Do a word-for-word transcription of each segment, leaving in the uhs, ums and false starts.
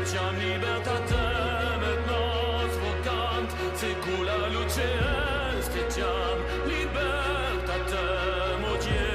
etiam libertatem et nos vocant, secula luce est, etiam libertatem, o Dieu.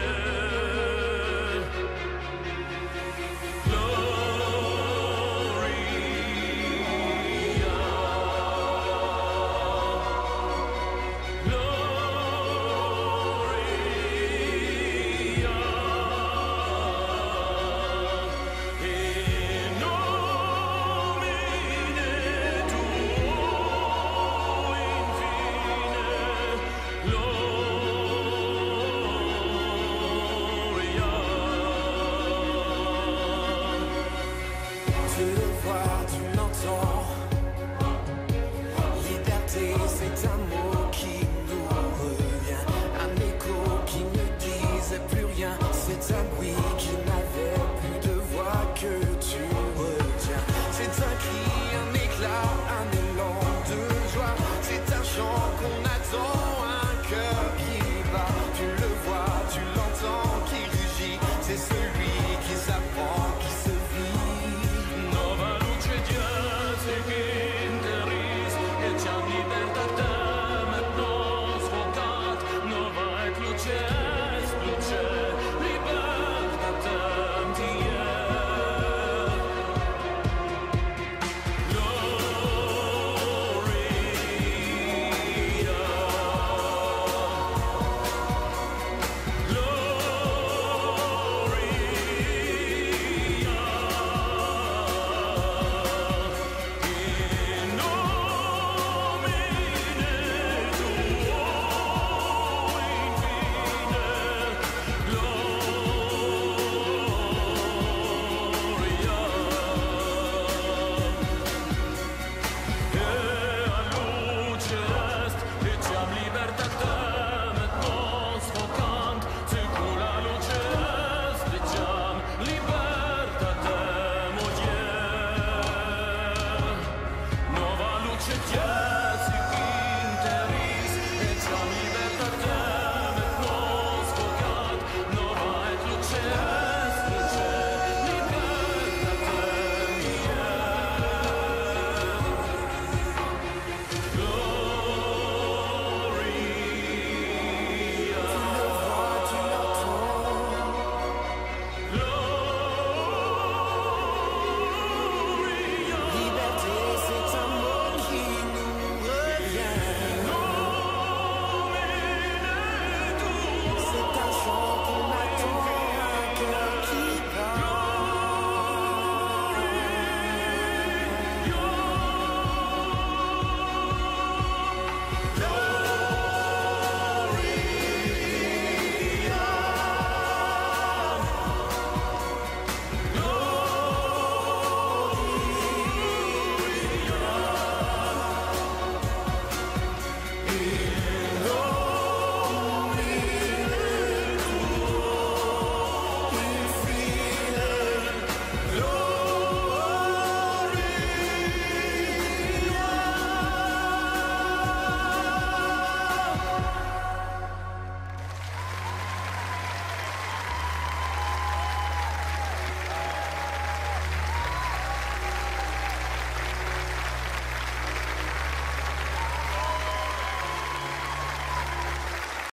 C'est un mot qui nous revient, un écho qui ne disait plus rien. C'est un bruit qui n'avait plus de voix que tu retiens. C'est un cri, un éclat, un élan de joie. C'est un chant qu'on attend, un cœur qui bat. Tu le vois, tu l'entends, qui rugit. C'est celui qui s'apprend, qui se vit. Nova luce Dies interis, etiam libertatem et nos vocat, nova et luce